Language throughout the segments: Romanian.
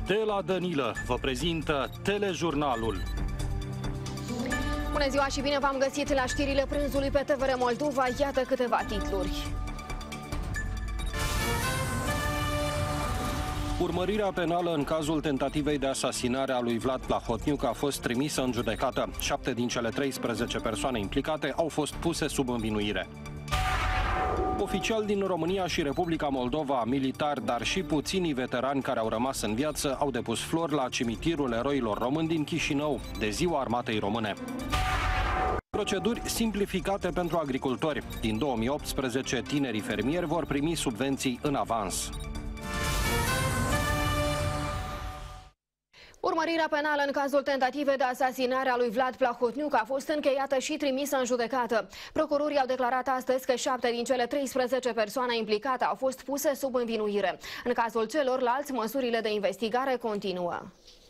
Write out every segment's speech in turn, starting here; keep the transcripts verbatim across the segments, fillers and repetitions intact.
De la Dănilă vă prezintă Telejurnalul. Bună ziua și bine v-am găsit la știrile prânzului pe T V R Moldova. Iată câteva titluri. Urmărirea penală în cazul tentativei de asasinare a lui Vlad Plahotniuc a fost trimisă în judecată. Șapte din cele treisprezece persoane implicate au fost puse sub învinuire. Oficiali din România și Republica Moldova, militari, dar și puținii veterani care au rămas în viață, au depus flori la cimitirul eroilor români din Chișinău, de Ziua Armatei Române. Proceduri simplificate pentru agricultori. Din două mii optsprezece, tinerii fermieri vor primi subvenții în avans. Urmărirea penală în cazul tentativei de asasinare a lui Vlad Plahotniuc a fost încheiată și trimisă în judecată. Procurorii au declarat astăzi că șapte din cele treisprezece persoane implicate au fost puse sub învinuire. În cazul celorlalți, măsurile de investigare continuă.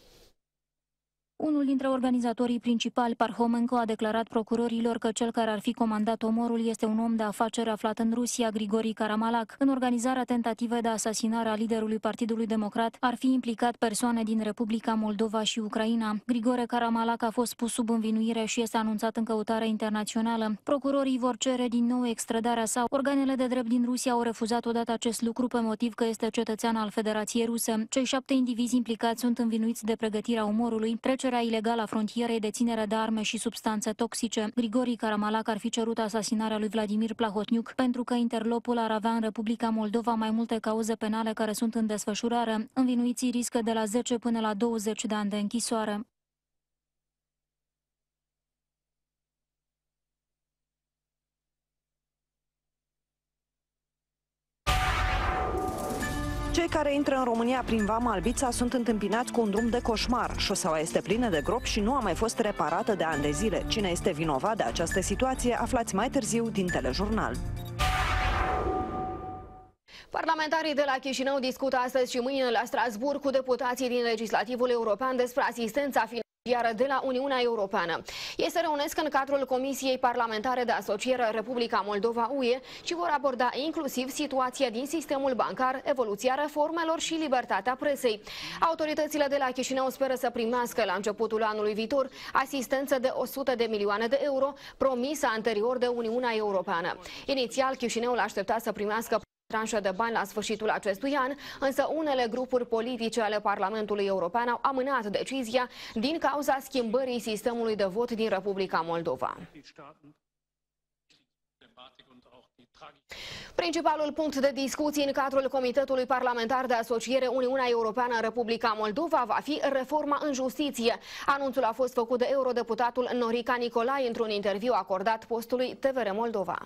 Unul dintre organizatorii principali, Parhomenko, a declarat procurorilor că cel care ar fi comandat omorul este un om de afaceri aflat în Rusia, Grigori Karamalak. În organizarea tentativei de asasinare a liderului Partidului Democrat ar fi implicat persoane din Republica Moldova și Ucraina. Grigore Karamalak a fost pus sub învinuire și este anunțat în căutare internațională. Procurorii vor cere din nou extradarea sa. Organele de drept din Rusia au refuzat odată acest lucru pe motiv că este cetățean al Federației Ruse. Cei șapte indivizi implicați sunt învinuiți de pregătirea omorului, trecerea ilegală a frontierei, deținere de arme și substanțe toxice. Grigori Karamalak ar fi cerut asasinarea lui Vladimir Plahotniuc pentru că interlopul ar avea în Republica Moldova mai multe cauze penale care sunt în desfășurare. Învinuiții riscă de la zece până la douăzeci de ani de închisoare. Cei care intră în România prin Vama Albița sunt întâmpinați cu un drum de coșmar. Șoseaua este plină de gropi și nu a mai fost reparată de ani de zile. Cine este vinovat de această situație, aflați mai târziu din Telejurnal. Parlamentarii de la Chișinău discută astăzi și mâine la Strasbourg cu deputații din Legislativul European despre asistența financiară de la Uniunea Europeană. Ei se reunesc în cadrul Comisiei Parlamentare de Asociere Republica Moldova U E și vor aborda inclusiv situația din sistemul bancar, evoluția reformelor și libertatea presei. Autoritățile de la Chișinău speră să primească la începutul anului viitor asistență de o sută de milioane de euro promisă anterior de Uniunea Europeană. Inițial, Chișinăul aștepta să primească tranșă de bani la sfârșitul acestui an, însă unele grupuri politice ale Parlamentului European au amânat decizia din cauza schimbării sistemului de vot din Republica Moldova. Principalul punct de discuții în cadrul Comitetului Parlamentar de Asociere Uniunea Europeană în Republica Moldova va fi reforma în justiție. Anunțul a fost făcut de eurodeputatul Norica Nicolae într-un interviu acordat postului T V R Moldova.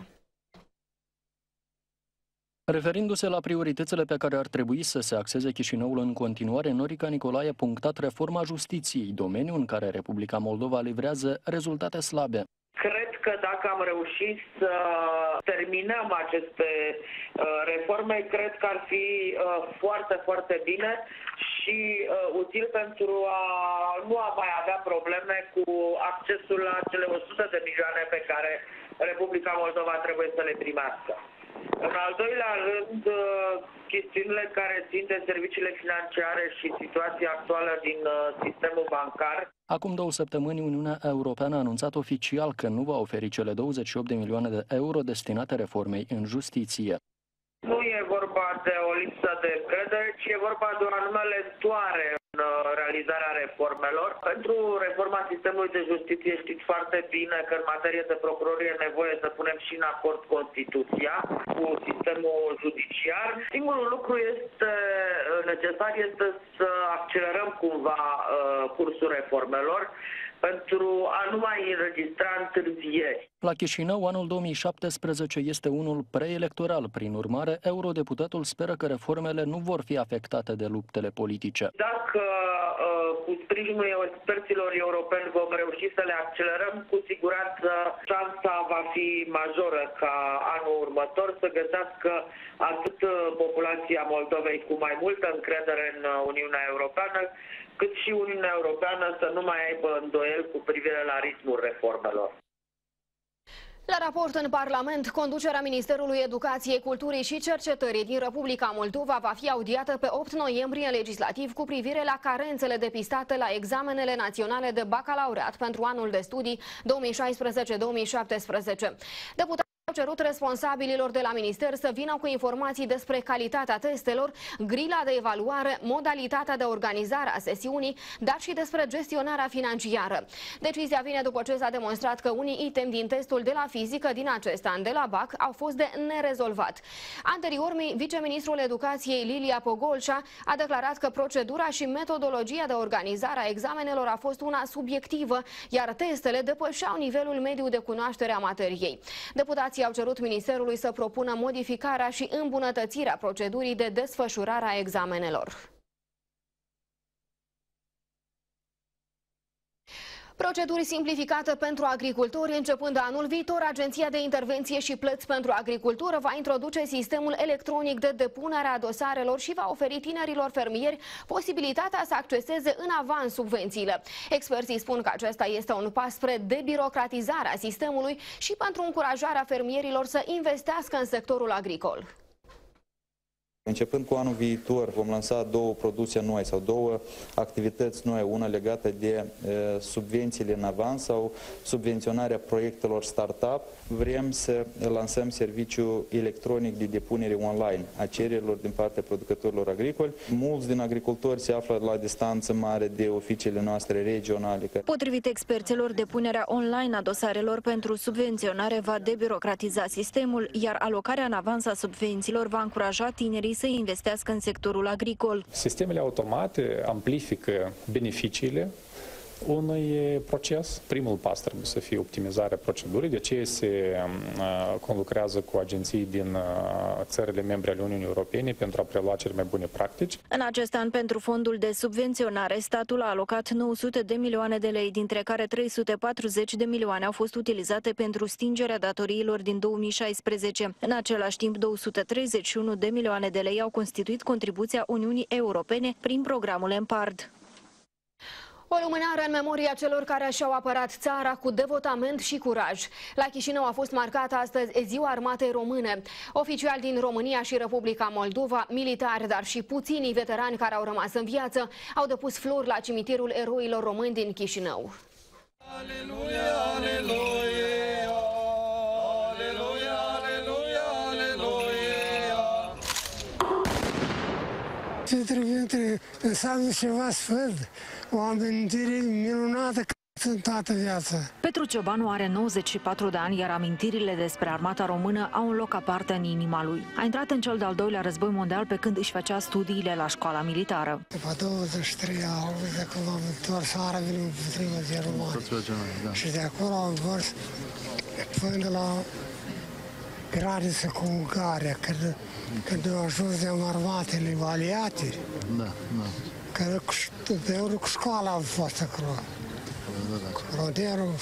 Referindu-se la prioritățile pe care ar trebui să se axeze Chișinăul în continuare, Norica Nicolae a punctat reforma justiției, domeniu în care Republica Moldova livrează rezultate slabe. Cred că dacă am reușit să terminăm aceste uh, reforme, cred că ar fi uh, foarte, foarte bine și uh, util pentru a nu a mai avea probleme cu accesul la cele o sută de milioane pe care Republica Moldova trebuie să le primească. În al doilea rând, chestiunile care țin de serviciile financiare și situația actuală din sistemul bancar. Acum două săptămâni, Uniunea Europeană a anunțat oficial că nu va oferi cele douăzeci și opt de milioane de euro destinate reformei în justiție. Nu e vorba de o lipsă de încredere, ci e vorba de o anume lentoare în realizarea reformelor. Pentru reforma sistemului de justiție știți foarte bine că în materie de procurori e nevoie să punem și în acord Constituția cu sistemul judiciar. Singurul lucru este necesar este să accelerăm cumva cursul reformelor pentru a nu mai înregistra întârzieri. La Chișinău, anul două mii șaptesprezece este unul preelectoral. Prin urmare, eurodeputatul speră că reformele nu vor fi afectate de luptele politice. Dacă cu sprijinul experților europeni vom reuși să le accelerăm, cu siguranță șansa va fi majoră ca anul următor să găsească atât populația Moldovei cu mai multă încredere în Uniunea Europeană, cât și Uniunea Europeană să nu mai aibă îndoieli cu privire la ritmul reformelor. La raport în Parlament, conducerea Ministerului Educației, Culturii și Cercetării din Republica Moldova va fi audiată pe opt noiembrie legislativ cu privire la carențele depistate la examenele naționale de bacalaureat pentru anul de studii două mii șaisprezece două mii șaptesprezece. Deputații au cerut responsabililor de la minister să vină cu informații despre calitatea testelor, grila de evaluare, modalitatea de organizare a sesiunii, dar și despre gestionarea financiară. Decizia vine după ce s-a demonstrat că unii item din testul de la fizică din acest an de la B A C au fost de nerezolvat. Anterior, viceministrul Educației Lilia Pogolșa a declarat că procedura și metodologia de organizare a examenelor a fost una subiectivă, iar testele depășeau nivelul mediu de cunoaștere a materiei. Deputații au cerut Ministerului să propună modificarea și îmbunătățirea procedurii de desfășurare a examenelor. Proceduri simplificate pentru agricultori. Începând de anul viitor, Agenția de Intervenție și Plăți pentru Agricultură va introduce sistemul electronic de depunere a dosarelor și va oferi tinerilor fermieri posibilitatea să acceseze în avans subvențiile. Experții spun că acesta este un pas spre debirocratizarea sistemului și pentru încurajarea fermierilor să investească în sectorul agricol. Începând cu anul viitor vom lansa două produse noi sau două activități noi, una legată de e, subvențiile în avans sau subvenționarea proiectelor startup. Vrem să lansăm serviciul electronic de depunere online a cererilor din partea producătorilor agricoli. Mulți din agricultori se află la distanță mare de oficiile noastre regionale. Potrivit experților, depunerea online a dosarelor pentru subvenționare va debirocratiza sistemul, iar alocarea în avans a subvențiilor va încuraja tinerii să investească în sectorul agricol. Sistemele automate amplifică beneficiile unui proces. Primul pas trebuie să fie optimizarea procedurii, de aceea se uh, conlucrează cu agenții din uh, țările membre ale Uniunii Europene pentru a prelua cele mai bune practici. În acest an, pentru fondul de subvenționare, statul a alocat nouă sute de milioane de lei, dintre care trei sute patruzeci de milioane au fost utilizate pentru stingerea datoriilor din două mii șaisprezece. În același timp, două sute treizeci și unu de milioane de lei au constituit contribuția Uniunii Europene prin programul EMPARD. O lumânare în memoria celor care și-au apărat țara cu devotament și curaj. La Chișinău a fost marcată astăzi Ziua Armatei Române. Oficiali din România și Republica Moldova, militari, dar și puținii veterani care au rămas în viață, au depus flori la cimitirul eroilor români din Chișinău. Aleluia, aleluia! Înseamnă ceva sfânt, o amintire minunată în toată viața. Petru Ciobanu are nouăzeci și patru de ani, iar amintirile despre armata română au un loc aparte în inima lui. A intrat în cel de-al doilea război mondial pe când își făcea studiile la școala militară. După douăzeci și trei ani, de când am întors, a venit împotriva germani. Și de acolo am mers până la graniță cu Ungaria, când, când au ajuns de armatele aliate. Da, da. Că eu cu școala am fost acolo. Rodierul,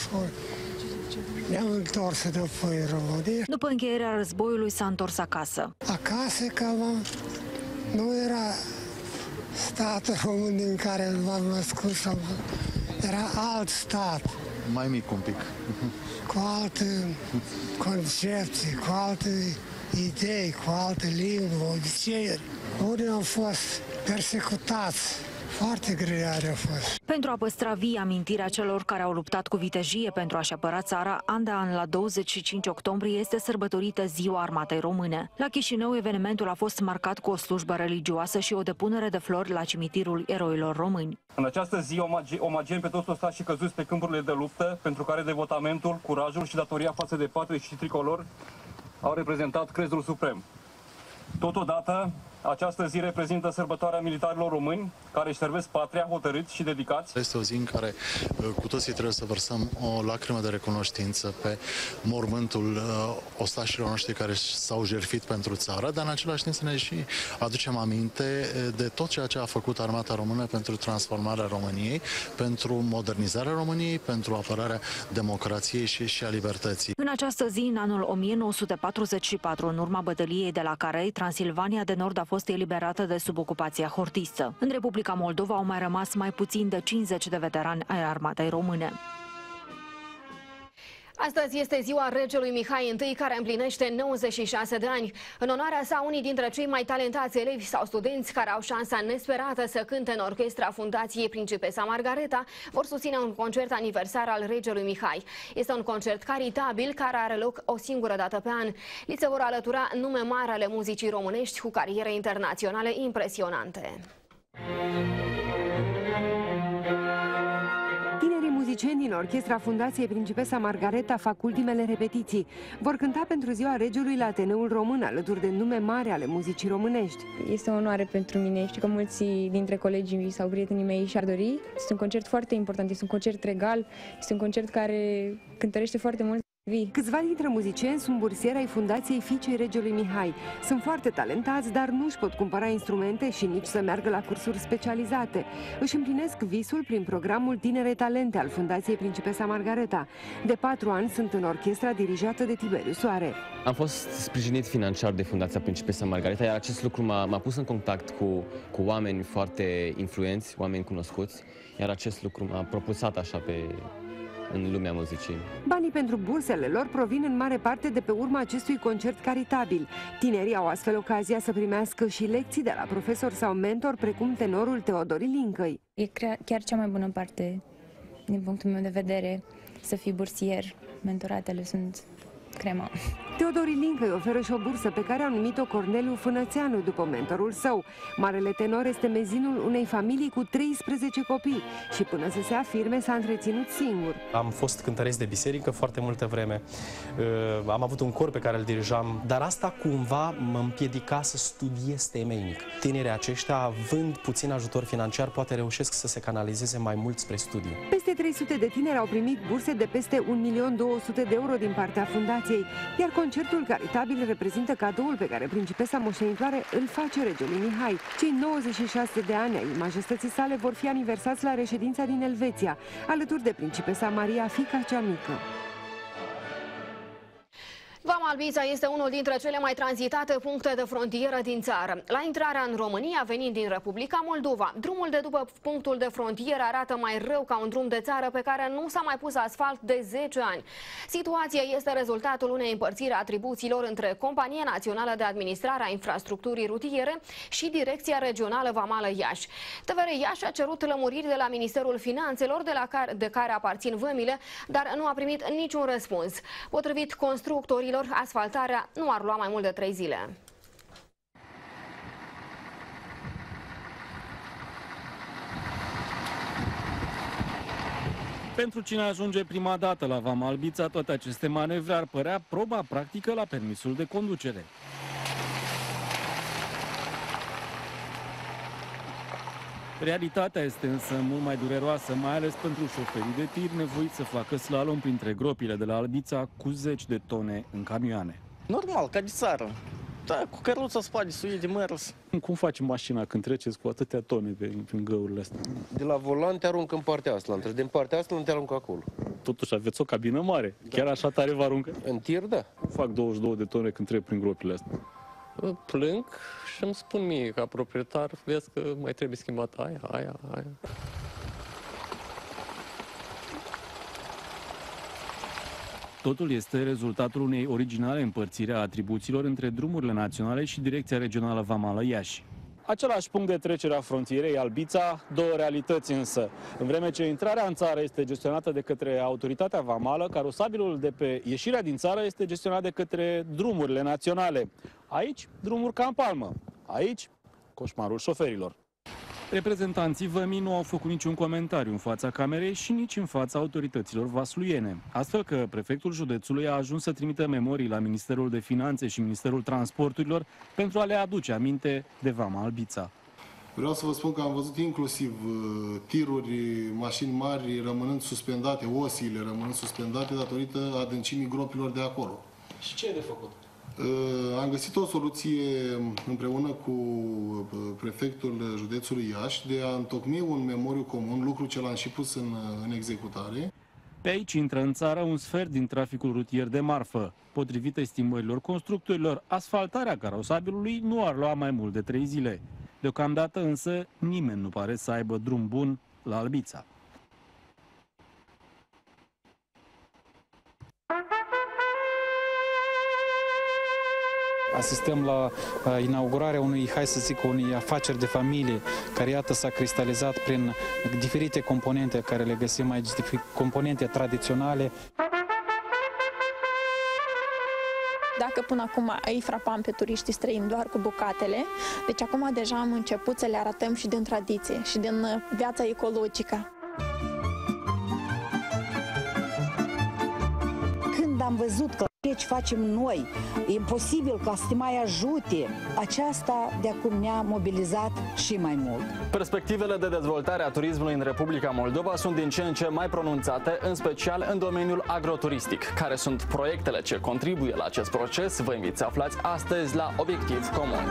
ne-am întors înapoi în România. După încheierea războiului s-a întors acasă. Acasă, că nu era statul român din care m-am născut, era alt stat. Mai mic un pic. Cu alte concepții, cu alte idei, cu alte limbi, obiceiuri. Unii au fost persecutați. Foarte greare a fost. Pentru a păstra vii amintirea celor care au luptat cu vitejie pentru a-și apăra țara, an de an, la douăzeci și cinci octombrie, este sărbătorită Ziua Armatei Române. La Chișinău, evenimentul a fost marcat cu o slujbă religioasă și o depunere de flori la cimitirul eroilor români. În această zi omagiem pe toți ostașii căzuți pe câmpurile de luptă, pentru care devotamentul, curajul și datoria față de patrie și tricolor au reprezentat crezul suprem. Totodată, această zi reprezintă sărbătoarea militarilor români care își servesc patria hotărâți și dedicați. Este o zi în care cu toții trebuie să vărsăm o lacrimă de recunoștință pe mormântul uh, ostașilor noștri care s-au jertfit pentru țară, dar în același timp să ne și aducem aminte de tot ceea ce a făcut armata română pentru transformarea României, pentru modernizarea României, pentru apărarea democrației și, și a libertății. În această zi, în anul o mie nouă sute patruzeci și patru, în urma bătăliei de la Carei, Transilvania de Nord a fost eliberată de sub ocupația hortistă. În Republica Moldova au mai rămas mai puțin de cincizeci de veterani ai armatei române. Astăzi este ziua regelui Mihai I, care împlinește nouăzeci și șase de ani. În onoarea sa, unii dintre cei mai talentați elevi sau studenți care au șansa nesperată să cânte în orchestra Fundației Principesa Margareta vor susține un concert aniversar al regelui Mihai. Este un concert caritabil care are loc o singură dată pe an. Li se vor alătura nume mari ale muzicii românești cu cariere internaționale impresionante. Muzicieni din orchestra Fundației Principesa Margareta fac ultimele repetiții. Vor cânta pentru ziua regelui la Ateneul Român, alături de nume mari ale muzicii românești. Este o onoare pentru mine. Știu că mulți dintre colegii sau prietenii mei și-ar dori. Este un concert foarte important, este un concert regal, este un concert care cântărește foarte mult. Câțiva dintre muzicieni sunt bursieri ai Fundației Fiicei regelui Mihai. Sunt foarte talentați, dar nu își pot cumpăra instrumente și nici să meargă la cursuri specializate. Își împlinesc visul prin programul Tinere Talente al Fundației Principesa Margareta. De patru ani sunt în orchestra dirijată de Tiberiu Soare. Am fost sprijinit financiar de Fundația Principesa Margareta, iar acest lucru m-a pus în contact cu, cu oameni foarte influenți, oameni cunoscuți, iar acest lucru m-a propulsat așa pe... în lumea muzicii. Banii pentru bursele lor provin în mare parte de pe urma acestui concert caritabil. Tinerii au astfel ocazia să primească și lecții de la profesor sau mentor, precum tenorul Teodori Lincăi. E chiar cea mai bună parte, din punctul meu de vedere, să fii bursier. Mentoratele sunt crema. Teodori Lincăi oferă și o bursă pe care a numit-o Corneliu Fânățeanu după mentorul său. Marele tenor este mezinul unei familii cu treisprezece copii și până să se afirme s-a întreținut singur. Am fost cântăreț de biserică foarte multă vreme, am avut un cor pe care îl dirijam, dar asta cumva mă împiedica să studiez temeinic. Tinerii aceștia, având puțin ajutor financiar, poate reușesc să se canalizeze mai mult spre studiu. Peste trei sute de tineri au primit burse de peste un milion două sute de euro din partea fundației, iar concertul caritabil reprezintă cadoul pe care Principesa moștenitoare îl face regelui Mihai. Cei nouăzeci și șase de ani ai majestății sale vor fi aniversați la reședința din Elveția, alături de Principesa Maria, fiica cea mică. Vama Albița este unul dintre cele mai tranzitate puncte de frontieră din țară. La intrarea în România, venind din Republica Moldova, drumul de după punctul de frontieră arată mai rău ca un drum de țară pe care nu s-a mai pus asfalt de zece ani. Situația este rezultatul unei împărțiri a atribuțiilor între Compania Națională de Administrare a Infrastructurii Rutiere și Direcția Regională Vamală Iași. T V R Iași a cerut lămuriri de la Ministerul Finanțelor, de, la care, de care aparțin vămile, dar nu a primit niciun răspuns. Potrivit constructorilor, asfaltarea nu ar lua mai mult de trei zile. Pentru cine ajunge prima dată la Vama Albița, toate aceste manevre ar părea proba practică la permisul de conducere. Realitatea este însă mult mai dureroasă, mai ales pentru șoferii de tir nevoiți să facă slalom printre gropile de la Albița cu zeci de tone în camioane. Normal, ca de țară. Da, cu căruța spate, suie de mers. Cum faci mașina când treceți cu atâtea tone pe, prin găurile astea? De la volan te aruncă în partea asta, din partea asta te aruncă acolo. Totuși aveți o cabină mare. Da. Chiar așa tare vă aruncă? În tir, da. Fac douăzeci și două de tone când trec prin gropile astea. Plâng și îmi spun mie, ca proprietar, vezi că mai trebuie schimbat aia, aia, aia. Totul este rezultatul unei originale împărțiri a atribuțiilor între drumurile naționale și Direcția Regională Vamală Iași. Același punct de trecere a frontierei Albița, două realități însă. În vreme ce intrarea în țară este gestionată de către autoritatea vamală, carosabilul de pe ieșirea din țară este gestionat de către drumurile naționale. Aici, drumuri ca în palmă. Aici, coșmarul șoferilor. Reprezentanții vămii nu au făcut niciun comentariu în fața camerei și nici în fața autorităților vasluiene. Astfel că prefectul județului a ajuns să trimită memorii la Ministerul de Finanțe și Ministerul Transporturilor pentru a le aduce aminte de Vama Albița. Vreau să vă spun că am văzut inclusiv tiruri, mașini mari rămânând suspendate, osiile rămânând suspendate datorită adâncimii gropilor de acolo. Și ce e de făcut? Am găsit o soluție împreună cu prefectul județului Iași de a întocmi un memoriu comun, lucru ce l-am și pus în, în executare. Pe aici intră în țară un sfert din traficul rutier de marfă. Potrivit estimărilor constructorilor, asfaltarea carosabilului nu ar lua mai mult de trei zile. Deocamdată însă nimeni nu pare să aibă drum bun la Albița. Asistăm la inaugurarea unui, hai să zic, unei afaceri de familie, care iată s-a cristalizat prin diferite componente care le găsim aici, componente tradiționale. Dacă până acum îi frapam pe turiștii străini doar cu bucatele, deci acum deja am început să le arătăm și din tradiție, și din viața ecologică. Când am văzut că ce facem noi e imposibil ca să te mai ajute, aceasta de acum ne-a mobilizat și mai mult. Perspectivele de dezvoltare a turismului în Republica Moldova sunt din ce în ce mai pronunțate, în special în domeniul agroturistic. Care sunt proiectele ce contribuie la acest proces? Vă invit să aflați astăzi la Obiectiv Comun.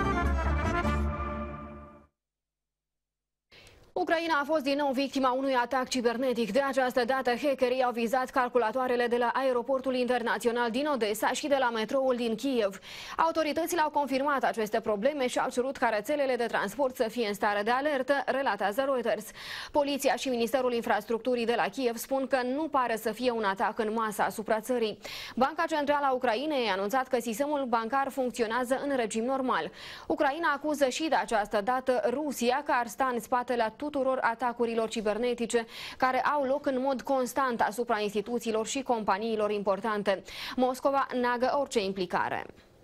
Ucraina a fost din nou victima unui atac cibernetic. De această dată, hackerii au vizat calculatoarele de la aeroportul internațional din Odessa și de la metroul din Kiev. Autoritățile au confirmat aceste probleme și au cerut ca rețelele de transport să fie în stare de alertă, relatează Reuters. Poliția și Ministerul Infrastructurii de la Kiev spun că nu pare să fie un atac în masă asupra țării. Banca Centrală a Ucrainei a anunțat că sistemul bancar funcționează în regim normal. Ucraina acuză și de această dată Rusia că ar sta în spatele tuturor atacurilor cibernetice care au loc în mod constant asupra instituțiilor și companiilor importante. Moscova neagă orice implicare.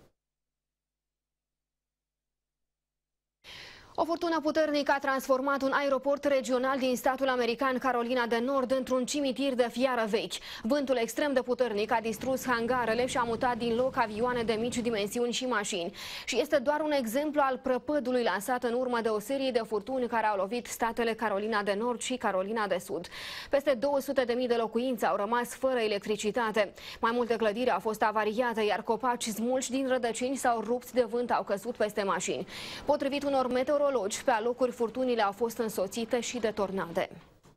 O furtună puternică a transformat un aeroport regional din statul american Carolina de Nord într-un cimitir de fiară vechi. Vântul extrem de puternic a distrus hangarele și a mutat din loc avioane de mici dimensiuni și mașini. Și este doar un exemplu al prăpădului lansat în urmă de o serie de furtuni care au lovit statele Carolina de Nord și Carolina de Sud. Peste două sute de mii de locuințe au rămas fără electricitate. Mai multe clădiri au fost avariate, iar copaci smulși din rădăcini sau rupți de vânt au căzut peste mașini. Potrivit unor meteorologi, pe alocuri furtunile au fost însoțite și de tornade.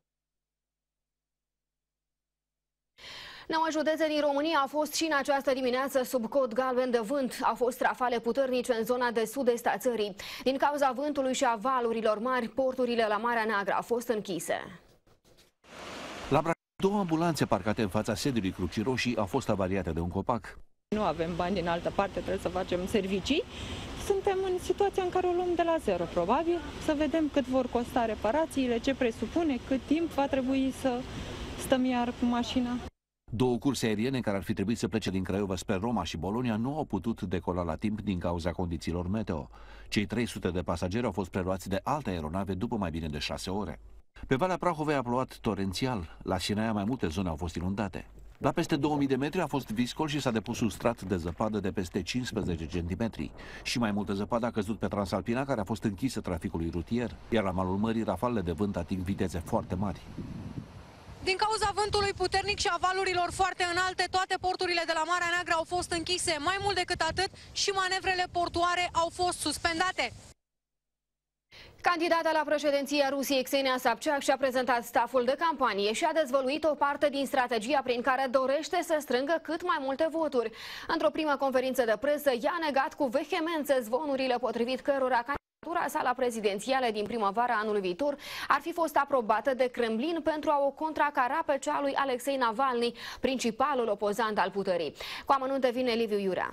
Nouă județe din România au fost și în această dimineață sub cod galben de vânt. Au fost rafale puternice în zona de sud-est a țării. Din cauza vântului și a valurilor mari, porturile la Marea Neagră au fost închise. La Brașov, două ambulanțe parcate în fața sediului Crucii Roșii au fost avariate de un copac. Nu avem bani din altă parte, trebuie să facem servicii. Suntem în situația în care o luăm de la zero, probabil, să vedem cât vor costa reparațiile, ce presupune, cât timp va trebui să stăm iar cu mașina. Două curse aeriene care ar fi trebuit să plece din Craiova spre Roma și Bologna nu au putut decola la timp din cauza condițiilor meteo. Cei trei sute de pasageri au fost preluați de alte aeronave după mai bine de șase ore. Pe Valea Prahovei a plouat torențial. La Sinaia mai multe zone au fost inundate. La peste două mii de metri a fost viscol și s-a depus un strat de zăpadă de peste cincisprezece centimetri. Și mai multă zăpadă a căzut pe Transalpina, care a fost închisă traficului rutier, iar la malul mării rafalele de vânt ating viteze foarte mari. Din cauza vântului puternic și a valurilor foarte înalte, toate porturile de la Marea Neagră au fost închise. Mai mult decât atât, și manevrele portuare au fost suspendate. Candidata la președinția Rusiei, Ksenia Sobchak, și-a prezentat staful de campanie și a dezvăluit o parte din strategia prin care dorește să strângă cât mai multe voturi. Într-o primă conferință de presă, ea a negat cu vehemență zvonurile potrivit cărora candidatura sa la prezidențiale din primăvara anului viitor ar fi fost aprobată de Kremlin pentru a o contracara pe cea lui Alexei Navalny, principalul opozant al puterii. Cu amănunte vine Liviu Iurea.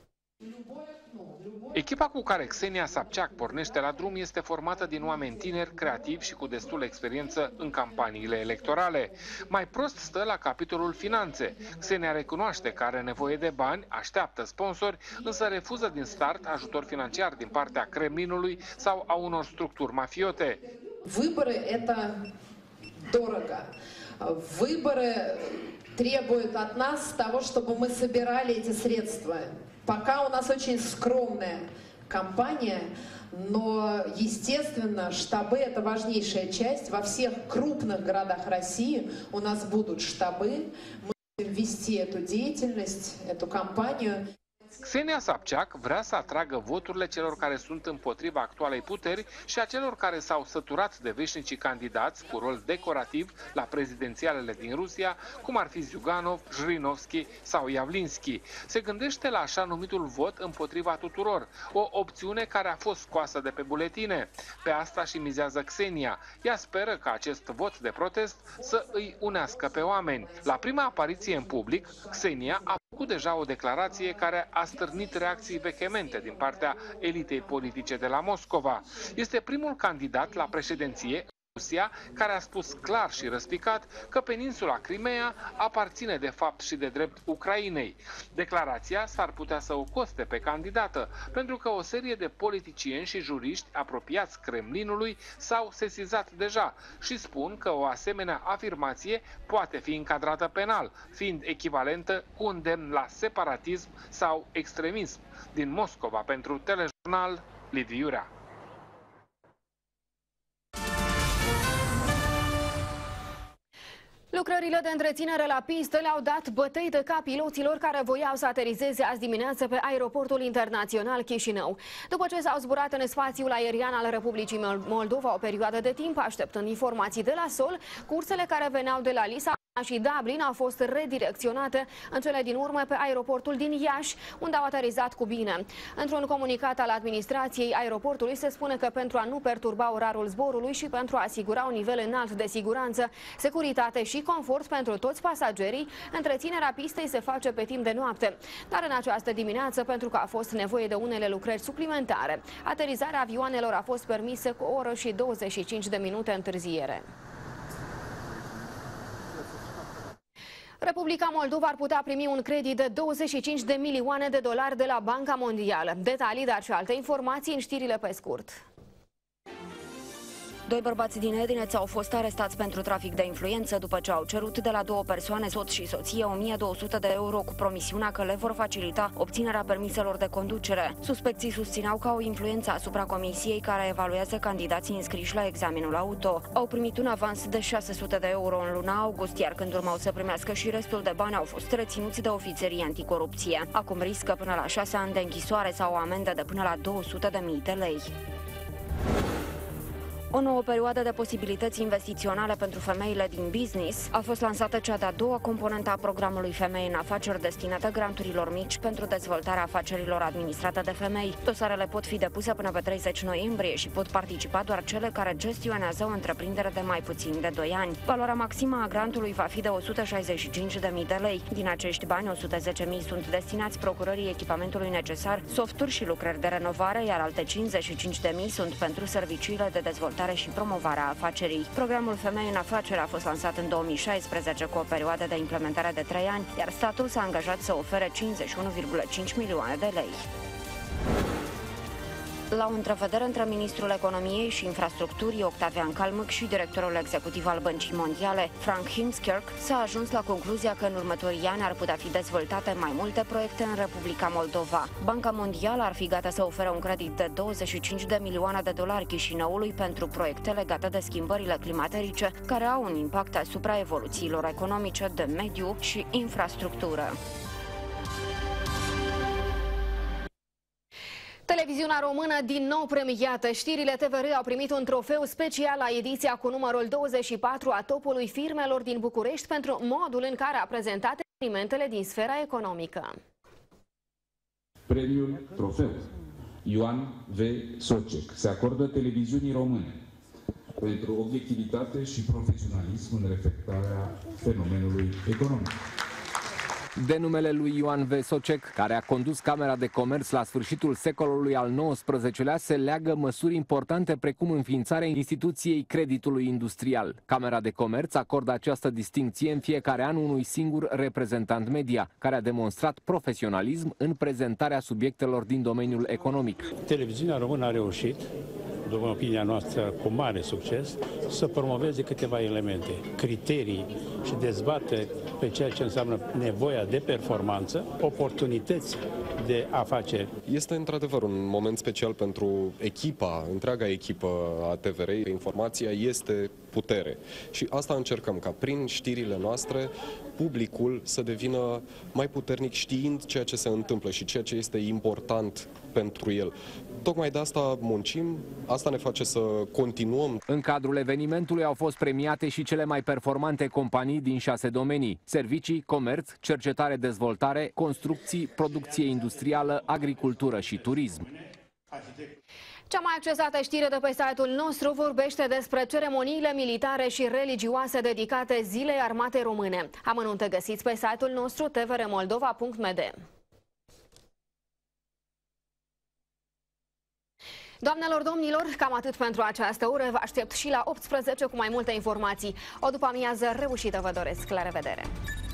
Echipa cu care Ksenia Sobchak pornește la drum este formată din oameni tineri, creativi și cu destulă experiență în campaniile electorale. Mai prost stă la capitolul finanțe. Ksenia recunoaște că are nevoie de bani, așteaptă sponsori, însă refuză din start ajutor financiar din partea Kremlinului sau a unor structuri mafiote. Выборы – это дорого. Выборы требуют от нас того, чтобы мы собирали эти средства. Пока у нас очень скромная кампания, но, естественно, штабы – это важнейшая часть. Во всех крупных городах России у нас будут штабы. Мы будем вести эту деятельность, эту кампанию. Ksenia Sobchak vrea să atragă voturile celor care sunt împotriva actualei puteri și a celor care s-au săturat de veșnicii candidați cu rol decorativ la prezidențialele din Rusia, cum ar fi Zyuganov, Jirinovski sau Yavlinsky. Se gândește la așa numitul vot împotriva tuturor, o opțiune care a fost scoasă de pe buletine. Pe asta și mizează Ksenia. Ea speră ca acest vot de protest să îi unească pe oameni. La prima apariție în public, Ksenia a cu deja o declarație care a stârnit reacții vehemente din partea elitei politice de la Moscova. Este primul candidat la președinție Rusia, care a spus clar și răspicat că peninsula Crimea aparține de fapt și de drept Ucrainei. Declarația s-ar putea să o coste pe candidată, pentru că o serie de politicieni și juriști apropiați Kremlinului s-au sesizat deja și spun că o asemenea afirmație poate fi încadrată penal, fiind echivalentă cu un îndemn la separatism sau extremism. Din Moscova pentru Telejurnal, Liviu Iurea. Lucrările de întreținere la pistă le-au dat bătăi de cap piloților care voiau să aterizeze azi dimineață pe aeroportul internațional Chișinău. După ce s-au zburat în spațiul aerian al Republicii Moldova o perioadă de timp, așteptând informații de la sol, cursele care veneau de la Lisa și Dublin au fost redirecționate în cele din urmă pe aeroportul din Iași, unde au aterizat cu bine. Într-un comunicat al administrației aeroportului se spune că pentru a nu perturba orarul zborului și pentru a asigura un nivel înalt de siguranță, securitate și confort pentru toți pasagerii, întreținerea pistei se face pe timp de noapte. Dar în această dimineață, pentru că a fost nevoie de unele lucrări suplimentare, aterizarea avioanelor a fost permisă cu o oră și douăzeci și cinci de minute întârziere. Republica Moldova ar putea primi un credit de douăzeci și cinci de milioane de dolari de la Banca Mondială. Detalii, dar și alte informații în știrile pe scurt. Doi bărbați din Edineț au fost arestați pentru trafic de influență după ce au cerut de la două persoane, soț și soție, o mie două sute de euro cu promisiunea că le vor facilita obținerea permiselor de conducere. Suspecții susțineau că au influență asupra comisiei care evaluează candidații înscriși la examenul auto. Au primit un avans de șase sute de euro în luna august, iar când urmau să primească și restul de bani au fost reținuți de ofițerii anticorupție. Acum riscă până la șase ani de închisoare sau o amendă de până la două sute de mii de lei. O nouă perioadă de posibilități investiționale pentru femeile din business. A fost lansată cea de-a doua componentă a programului Femei în Afaceri destinată granturilor mici pentru dezvoltarea afacerilor administrate de femei. Dosarele pot fi depuse până pe treizeci noiembrie și pot participa doar cele care gestionează o întreprindere de mai puțin de doi ani. Valoarea maximă a grantului va fi de o sută șaizeci și cinci de mii de lei. Din acești bani, o sută zece mii sunt destinați procurării echipamentului necesar, softuri și lucrări de renovare, iar alte cincizeci și cinci de mii sunt pentru serviciile de dezvoltare și promovarea afacerii. Programul Femei în Afaceri a fost lansat în două mii șaisprezece cu o perioadă de implementare de trei ani, iar statul s-a angajat să ofere cincizeci și unu virgulă cinci milioane de lei. La o întrevedere între ministrul Economiei și Infrastructurii, Octavian Calmâc, și directorul executiv al Băncii Mondiale, Frank Heemskerk, s-a ajuns la concluzia că în următorii ani ar putea fi dezvoltate mai multe proiecte în Republica Moldova. Banca Mondială ar fi gata să ofere un credit de douăzeci și cinci de milioane de dolari Chișinăului pentru proiecte legate de schimbările climaterice, care au un impact asupra evoluțiilor economice, de mediu și infrastructură. Televiziunea română din nou premiată. Știrile T V R au primit un trofeu special la ediția cu numărul douăzeci și patru a topului firmelor din București pentru modul în care a prezentat evenimentele din sfera economică. Premiul trofeu Ioan V. Socek se acordă televiziunii române pentru obiectivitate și profesionalism în reflectarea fenomenului economic. De numele lui Ioan V. Socek, care a condus Camera de Comerț la sfârșitul secolului al nouăsprezecelea, se leagă măsuri importante precum înființarea instituției creditului industrial. Camera de Comerț acordă această distincție în fiecare an unui singur reprezentant media, care a demonstrat profesionalism în prezentarea subiectelor din domeniul economic. Televiziunea română a reușit, după opinia noastră, cu mare succes, să promoveze câteva elemente, criterii și dezbateri pe ceea ce înseamnă nevoia de performanță, oportunități de afaceri. Este într-adevăr un moment special pentru echipa, întreaga echipă a T V R. Informația este putere și asta încercăm, ca prin știrile noastre publicul să devină mai puternic știind ceea ce se întâmplă și ceea ce este important pentru el. Tocmai de asta muncim, asta ne face să continuăm. În cadrul evenimentului au fost premiate și cele mai performante companii din șase domenii: servicii, comerț, cercetare, dezvoltare, construcții, producție industrială, agricultură și turism. Cea mai accesată știre de pe site-ul nostru vorbește despre ceremoniile militare și religioase dedicate Zilei Armatei Române. Amănunte găsiți pe site-ul nostru t v r moldova punct m d. Doamnelor, domnilor, cam atât pentru această oră. Vă aștept și la optsprezece cu mai multe informații. O după amiază reușită vă doresc. La revedere!